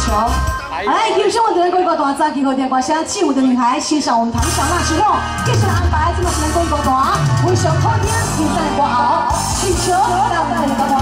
球。来，有请我们的国歌团，早期后天歌声《起舞的女孩》，欣赏我们唐小娜之后，接下来安排这么多国歌团，为上好听精彩的歌喉，请求让我们的